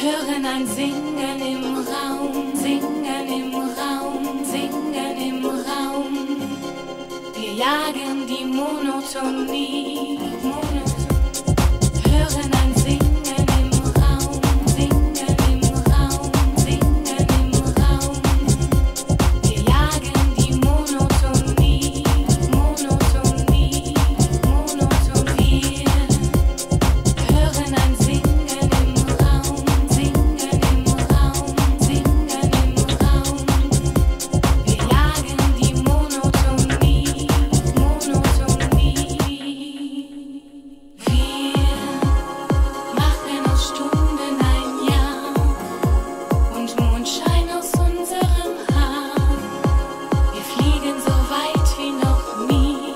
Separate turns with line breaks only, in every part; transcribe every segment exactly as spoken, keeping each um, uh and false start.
hören ein Singen im Raum, Singen im Raum, Singen im Raum. Wir jagen die Monotonie, Monotonie. Hören ein Singen im Raum, Singen im Raum, Singen im Raum. Wir jagen die Monotonie, Monotonie, Monotonie. Wir hören ein Singen im Raum, Singen im Raum, Singen im Raum. Wir jagen die Monotonie, Monotonie. Wir machen aus Stunden ein Jahr und Mondschein aus unserem Haar. Wir fliegen so weit wie noch nie.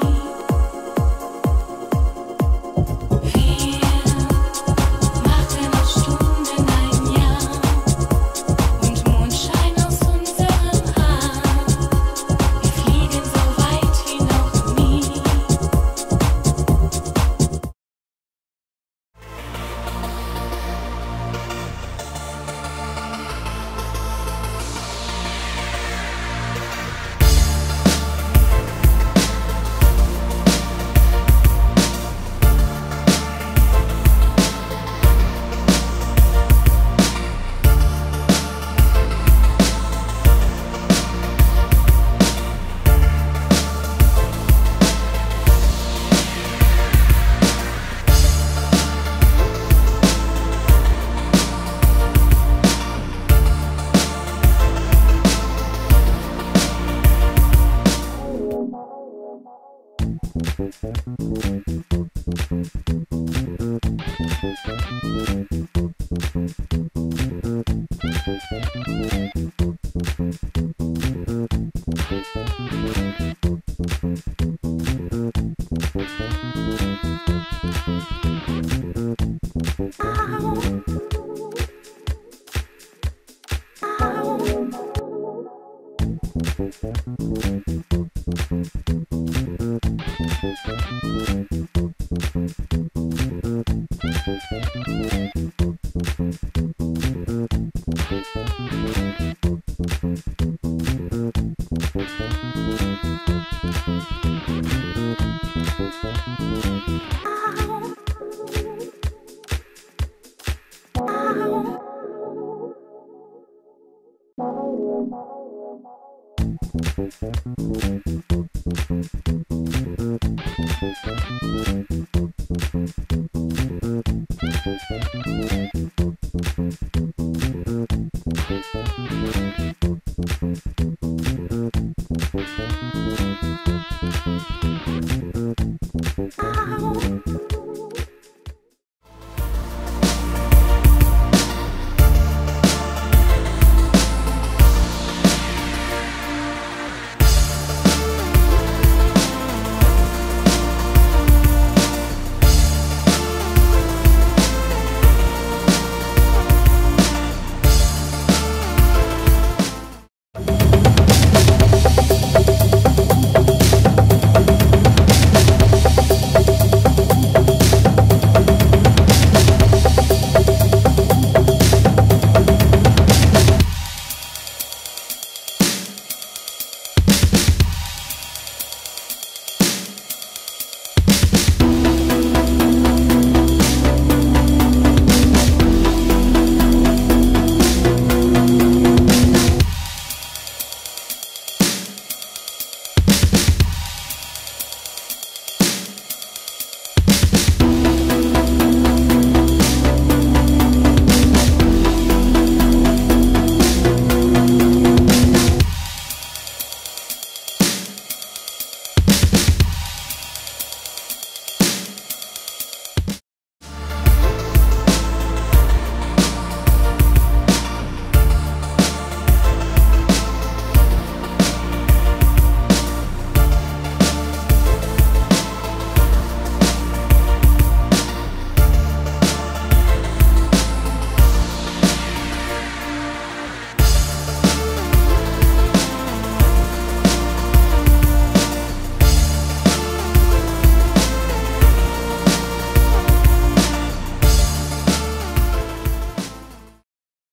Wir machen aus Stunden ein Jahr und Mondschein aus unserem Haar. Wir fliegen so weit wie noch nie.